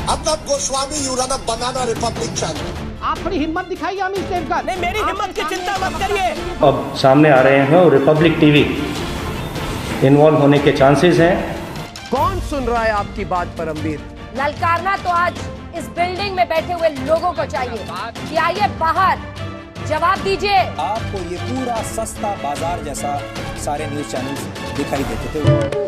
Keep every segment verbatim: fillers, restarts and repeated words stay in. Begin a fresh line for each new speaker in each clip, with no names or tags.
Arnab Goswami, you run a banana republic channel.
आप थोड़ी हिम्मत दिखाइए अमित देवगन।
नहीं, मेरी हिम्मत की चिंता मत करिए।
अब सामने आ रहे हैं और रिपब्लिक टीवी इन्वॉल्व होने के चांसेस हैं।
कौन सुन रहा है आपकी बात परमवीर?
ललकारना तो आज इस बिल्डिंग में बैठे हुए लोगों को चाहिए कि आइए बाहर जवाब दीजिए।
आपको ये पूरा सस्ता बाजार जैसा सारे न्यूज चैनल्स दिखाई देते थे।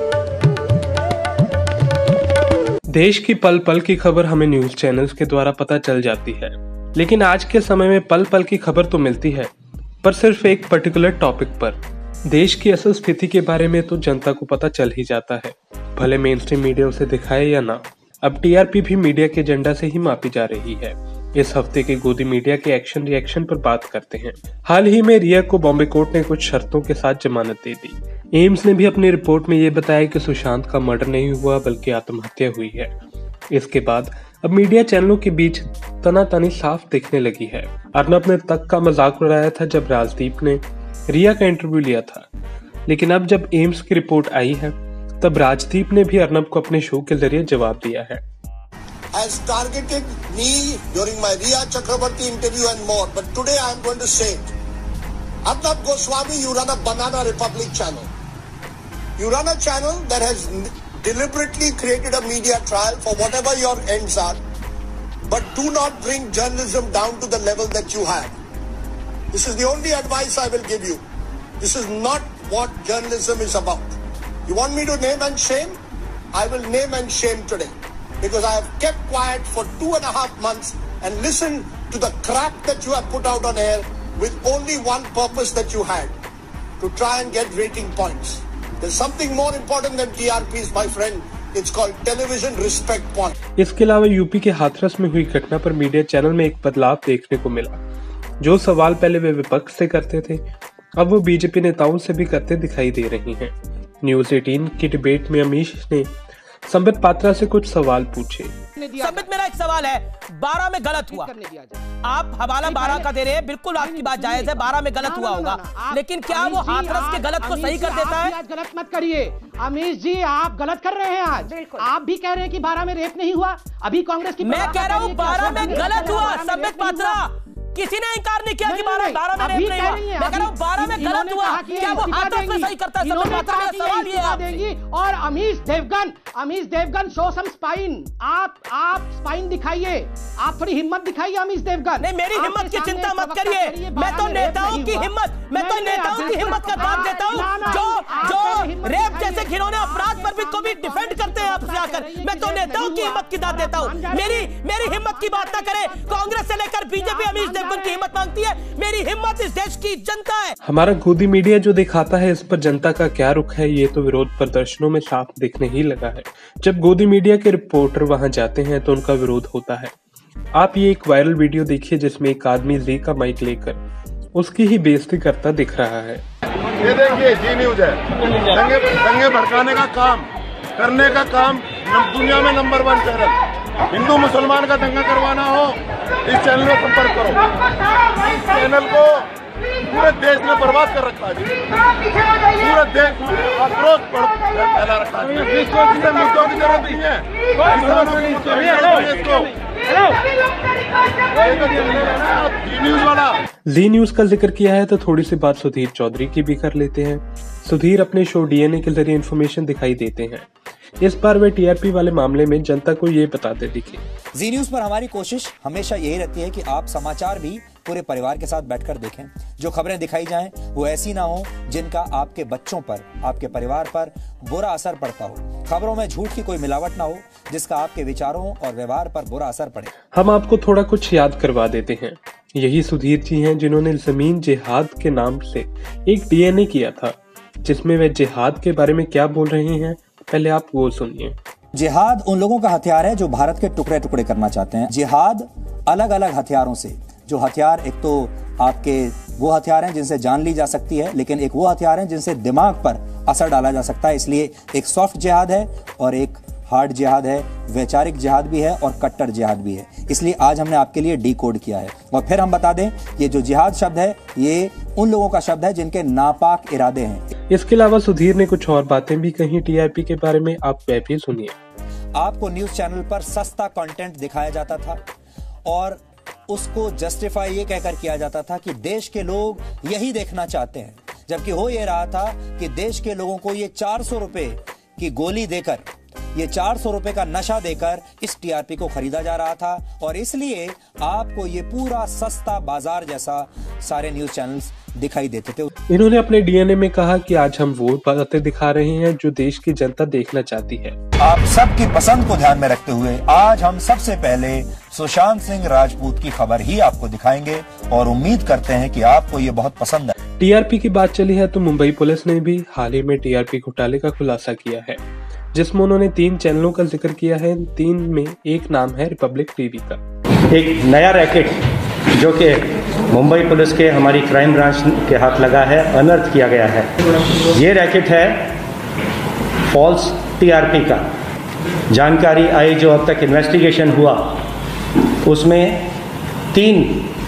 देश की पल पल की खबर हमें न्यूज चैनल्स के द्वारा पता चल जाती है, लेकिन आज के समय में पल पल की खबर तो मिलती है, पर सिर्फ एक पर्टिकुलर टॉपिक पर। देश की असल स्थिति के बारे में तो जनता को पता चल ही जाता है, भले मेन स्ट्रीम मीडिया उसे दिखाए या ना। अब टीआरपी भी मीडिया के एजेंडा से ही मापी जा रही है। इस हफ्ते के गोदी मीडिया के एक्शन रिएक्शन पर बात करते हैं। हाल ही में रिया को बॉम्बे कोर्ट ने कुछ शर्तों के साथ जमानत दे दी। एम्स ने भी अपनी रिपोर्ट में ये बताया कि सुशांत का मर्डर नहीं हुआ बल्कि आत्महत्या हुई है। इसके बाद अब मीडिया चैनलों के बीच तनातनी साफ दिखने लगी है। अर्नब ने तक का मजाक उड़ाया था जब राजदीप ने रिया का इंटरव्यू लिया था, लेकिन अब जब एम्स की रिपोर्ट आई है तब राजदीप ने भी अर्नब को अपने शो के जरिए जवाब दिया है।
Has targeted me during my Riya Chakrabarti interview and more, but today I am going to say, Arnab Goswami, you run a banana republic channel. You run a channel that has deliberately created a media trial for whatever your ends are, but do not bring journalism down to the level that you have. This is the only advice I will give you. This is not what journalism is about. You want me to name and shame? I will name and shame today. Because I have kept quiet for two and a half months and listened to the crap that you have put out on air with only one purpose that you had, to try and get rating points. There's something more important than T R Ps, my friend. It's called television respect point.
इसके अलावा UP के हाथरस में हुई घटना पर media channel में एक बदलाव देखने को मिला। जो सवाल पहले वे विपक्ष से करते थे, अब वो बीजेपी नेताओं से भी करते दिखाई दे रही हैं। न्यूज अठारह की डिबेट में अमीश ने संबित पात्रा से कुछ सवाल पूछे।
संबित, मेरा एक सवाल है, बारह में गलत हुआ, आप हवाला बारह का दे रहे हैं, बिल्कुल आपकी बात जायज है, बारह में गलत हुआ होगा, लेकिन क्या वो हाथरस के गलत को सही कर देता है?
गलत मत करिए अमीश जी, आप गलत कर रहे हैं। आज आप भी कह रहे हैं कि बारह में रेप नहीं हुआ, अभी कांग्रेस की
मैं कह रहा हूँ बारह में गलत हुआ। संबित पात्रा, किसी ने इनकार नहीं किया कि बारह बारह में रेप नहीं हुआ। मैं कह रहा हूँ बारह में गलत हुआ, क्या वो हाथरस में सही करता है? संबित पात्रा, मेरा सवाल ये है।
और Amish Devgan, Amish Devgan show some spine, आप आप स्पाइन दिखाइए, आप थोड़ी हिम्मत दिखाइए अमीश देवगन।
नहीं, मेरी हिम्मत की चिंता मत करिए। मैं तो नेताओं की हिम्मत मैं तो नेताओं की हिम्मत का बात देता हूँ जो जो रेप जैसे घिनौने अपराध पर भी को भी डिफेंड करते हैं आपसे आकर। मैं तो नेताओं की हिम्मत की बात देता हूँ। मेरी मेरी हिम्मत की बात ना करे। कांग्रेस से लेकर बीजेपी अमीश देवगन की हिम्मत मांगती है, मेरी हिम्मत इस देश की जनता है।
हमारा गोदी मीडिया जो दिखाता है, इस पर जनता का क्या रुख है, ये तो विरोध प्रदर्शनों में साफ दिखने ही लगा है। जब गोदी मीडिया के रिपोर्टर वहां जाते हैं तो उनका विरोध होता है। आप ये एक वायरल वीडियो देखिए जिसमें एक आदमी जी का माइक लेकर उसकी ही बेइज्जती करता दिख रहा है।
ये देखिए, जी न्यूज है, दंगे दंगे भड़काने का काम करने का काम दुनिया में नंबर वन चैनल। हिंदू मुसलमान का दंगा करवाना हो, इस चैनल में संपर्क करो। इस चैनल को पूरे देश ने बर्बाद कर रखा है, पूरे देश आक्रोश फैला रखा है। इससे मुद्दों की जरूरत नहीं है, न्यूज वाला
जी न्यूज का जिक्र किया है तो थोड़ी सी बात सुधीर चौधरी की भी कर लेते हैं। सुधीर अपने शो डीएनए के जरिए इन्फॉर्मेशन दिखाई देते हैं। इस बार वे टीआरपी वाले मामले में जनता को ये बताते दिखे।
जी न्यूज पर हमारी कोशिश हमेशा यही रहती है कि आप समाचार भी पूरे परिवार के साथ बैठकर देखें। जो खबरें दिखाई जाएं वो ऐसी ना हो जिनका आपके बच्चों पर, आपके परिवार पर बुरा असर पड़ता हो। खबरों में झूठ की कोई मिलावट ना हो जिसका आपके विचारों और व्यवहार पर बुरा असर पड़े।
हम आपको थोड़ा कुछ याद करवा देते हैं। यही सुधीर जी हैं जिन्होंने जमीन जिहाद के नाम से एक डीएनए किया था, जिसमें वे जिहाद के बारे में क्या बोल रहे हैं, पहले आप वो सुनिए।
जिहाद उन लोगों का हथियार है जो भारत के टुकड़े टुकड़े करना चाहते हैं। जिहाद अलग अलग हथियारों से, जो हथियार एक तो आपके वो हथियार हैं जिनसे जान ली जा सकती है, लेकिन एक वो हथियार हैं जिनसे दिमाग पर असर डाला जा सकता है। इसलिए एक सॉफ्ट जिहाद है और एक हार्ड जिहाद है, वैचारिक जिहाद भी है और कट्टर जिहाद भी है। इसलिए आज हमने आपके लिए डी कोड किया है। और फिर हम बता दें, ये जो जिहाद शब्द है ये उन लोगों का शब्द है जिनके नापाक इरादे हैं।
इसके अलावा सुधीर ने कुछ और बातें भी कही टीआरपी के बारे में, आप वह भी सुनिए।
आपको न्यूज चैनल पर सस्ता कंटेंट दिखाया जाता था और उसको जस्टिफाई ये कहकर किया जाता था कि देश के लोग यही देखना चाहते हैं, जबकि हो ये रहा था कि देश के लोगों को ये चार सौ रुपए की गोली देकर, ये चार सौ रुपए का नशा देकर इस टीआरपी को खरीदा जा रहा था और इसलिए आपको ये पूरा सस्ता बाजार जैसा सारे न्यूज चैनल्स दिखाई देते थे।
इन्होंने अपने डीएनए में कहा कि आज हम वो बातें दिखा रहे हैं जो देश की जनता देखना चाहती है।
आप सबकी पसंद को ध्यान में रखते हुए आज हम सबसे पहले सुशांत सिंह राजपूत की खबर ही आपको दिखाएंगे और उम्मीद करते हैं कि आपको ये बहुत पसंद है।
टीआरपी की बात चली है तो मुंबई पुलिस ने भी हाल ही में टीआरपी घोटाले का खुलासा किया है, जिसमें उन्होंने तीन चैनलों का जिक्र किया है। तीन में एक नाम है रिपब्लिक टीवी का।
एक नया रैकेट जो कि मुंबई पुलिस के हमारी क्राइम ब्रांच के हाथ लगा है, अनर्थ किया गया है। ये रैकेट है फॉल्स टीआरपी का। जानकारी आई जो अब तक इन्वेस्टिगेशन हुआ उसमें तीन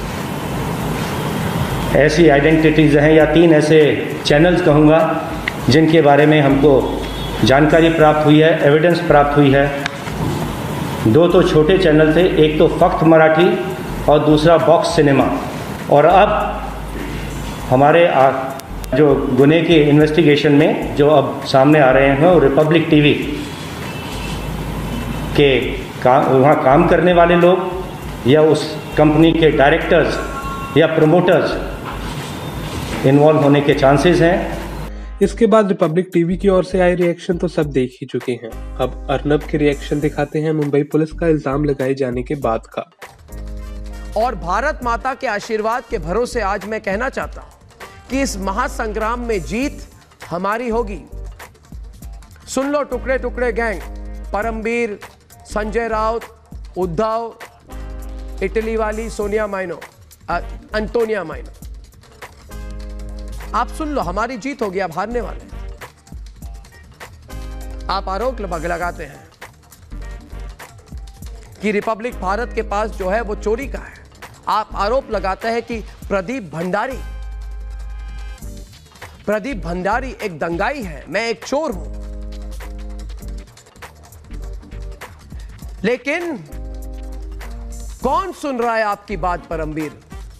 ऐसी आइडेंटिटीज़ हैं या तीन ऐसे चैनल्स कहूँगा जिनके बारे में हमको जानकारी प्राप्त हुई है, एविडेंस प्राप्त हुई है। दो तो छोटे चैनल थे, एक तो फक्त मराठी और दूसरा बॉक्स सिनेमा। और अब हमारे आ, जो गुने के इन्वेस्टिगेशन में जो अब सामने आ रहे हैं वो रिपब्लिक टीवी के काम, वहाँ काम करने वाले लोग या उस कंपनी के डायरेक्टर्स या प्रमोटर्स इन्वॉल्व होने के चांसेस हैं।
इसके बाद रिपब्लिक टीवी की ओर से आए रिएक्शन तो सब देख ही चुके हैं। अब अर्नब के रिएक्शन दिखाते हैं मुंबई पुलिस का इल्जाम लगाए जाने के बाद का।
और भारत माता के आशीर्वाद के भरोसे आज मैं कहना चाहता हूं कि इस महासंग्राम में जीत हमारी होगी। सुन लो टुकड़े टुकड़े गैंग, परमबीर, संजय राउत, उद्धव, इटली वाली सोनिया माइनो, अंटोनिया माइनो, आप सुन लो, हमारी जीत होगी, आप हारने वाले। आप आरोप लगाते हैं कि रिपब्लिक भारत के पास जो है वो चोरी का है। आप आरोप लगाते हैं कि प्रदीप भंडारी प्रदीप भंडारी एक दंगाई है, मैं एक चोर हूं। लेकिन कौन सुन रहा है आपकी बात परमबीर?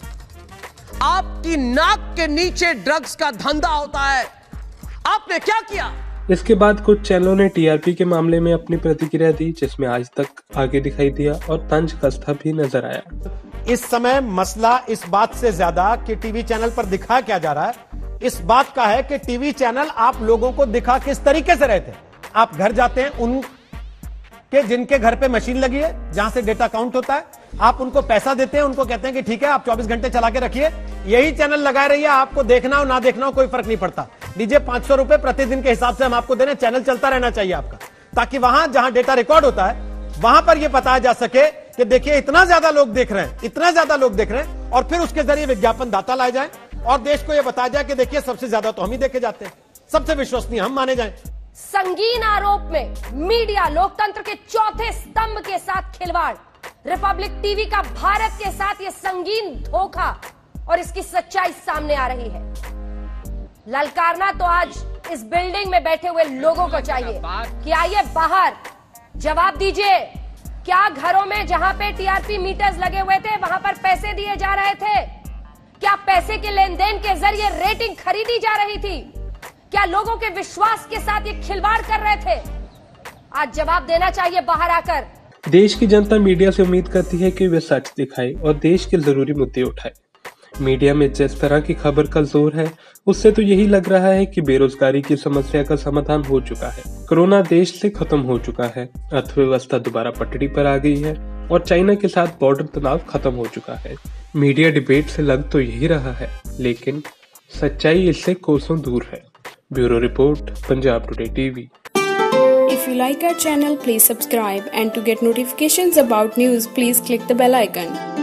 आपकी नाक के नीचे ड्रग्स का धंधा होता है। आपने क्या किया?
इसके बाद कुछ चैनलों ने टीआरपी के मामले में अपनी प्रतिक्रिया दी, जिसमें आज तक आगे दिखाई दिया और तंज कसता भी नजर आया।
इस समय मसला इस बात से ज्यादा कि टीवी चैनल पर दिखा क्या जा रहा है, इस बात का है कि टीवी चैनल आप लोगों को दिखा किस तरीके से रहे थे। आप घर जाते हैं उन के जिनके घर पे मशीन लगी है, जहां से डेटा काउंट होता है, आप उनको पैसा देते हैं, उनको कहते हैं कि ठीक है आप चौबीस घंटे चला के रखिए, यही चैनल लगाए रहिए, आपको देखना हो ना देखना हो कोई फर्क नहीं पड़ता। दीजिए पांच सौ रुपए प्रतिदिन के हिसाब से हम आपको दे रहे हैं, चैनल चलता रहना चाहिए आपका, ताकि वहां जहां डेटा रिकॉर्ड होता है वहां पर यह बताया जा सके कि देखिए इतना ज्यादा लोग देख रहे हैं, इतना ज्यादा लोग देख रहे हैं, और फिर उसके जरिए विज्ञापन दाता लाए जाए और देश को यह बताया जाए कि देखिए सबसे ज्यादा तो हम ही देखे जाते हैं, सबसे विश्वसनीय हम माने जाए।
संगीन आरोप में मीडिया लोकतंत्र के चौथे स्तंभ के साथ खिलवाड़, रिपब्लिक टीवी का भारत के साथ ये संगीन धोखा और इसकी सच्चाई सामने आ रही है। ललकारना तो आज इस बिल्डिंग में बैठे हुए लोगों को चाहिए कि आइए बाहर जवाब दीजिए। क्या घरों में जहां पे टीआरपी मीटर्स लगे हुए थे वहां पर पैसे दिए जा रहे थे? क्या पैसे के लेन देन के जरिए रेटिंग खरीदी जा रही थी? क्या लोगों के विश्वास के साथ ये खिलवाड़ कर रहे थे? आज जवाब देना चाहिए बाहर आकर।
देश की जनता मीडिया से उम्मीद करती है कि वे सच दिखाए और देश के जरूरी मुद्दे उठाए। मीडिया में जिस तरह की खबर का जोर है, उससे तो यही लग रहा है कि बेरोजगारी की समस्या का समाधान हो चुका है, कोरोना देश से खत्म हो चुका है, अर्थव्यवस्था दोबारा पटरी पर आ गई है और चाइना के साथ बॉर्डर तनाव खत्म हो चुका है। मीडिया डिबेट से लग तो यही रहा है, लेकिन सच्चाई इससे कोसों दूर है। Bureau report, Punjab today TV.
If you like our channel, please subscribe, and to get notifications about news, please click the bell icon.